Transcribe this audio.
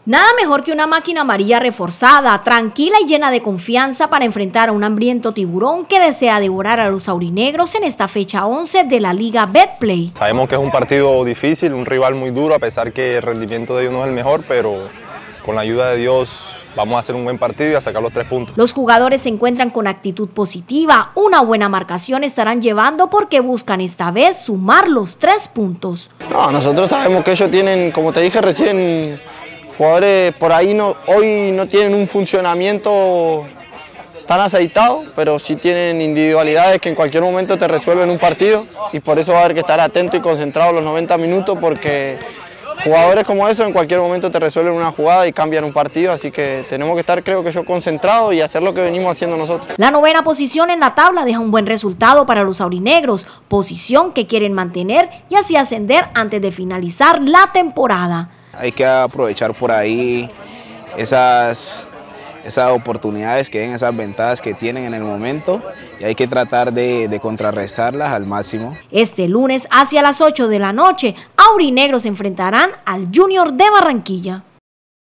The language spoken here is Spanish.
Nada mejor que una máquina amarilla reforzada, tranquila y llena de confianza para enfrentar a un hambriento tiburón que desea devorar a los aurinegros en esta fecha 11 de la Liga Betplay. Sabemos que es un partido difícil, un rival muy duro, a pesar que el rendimiento de ellos no es el mejor, pero con la ayuda de Dios vamos a hacer un buen partido y a sacar los 3 puntos. Los jugadores se encuentran con actitud positiva, una buena marcación estarán llevando porque buscan esta vez sumar los 3 puntos. No, nosotros sabemos que ellos tienen, como te dije recién, jugadores por ahí hoy no tienen un funcionamiento tan aceitado, pero sí tienen individualidades que en cualquier momento te resuelven un partido y por eso va a haber que estar atento y concentrado los 90 minutos porque jugadores como esos en cualquier momento te resuelven una jugada y cambian un partido, así que tenemos que estar, creo que yo, concentrados y hacer lo que venimos haciendo nosotros. La 9ª posición en la tabla deja un buen resultado para los aurinegros, posición que quieren mantener y así ascender antes de finalizar la temporada. Hay que aprovechar por ahí esas oportunidades que den, esas ventajas que tienen en el momento y hay que tratar de contrarrestarlas al máximo. Este lunes hacia las 8 de la noche, aurinegros se enfrentarán al Junior de Barranquilla.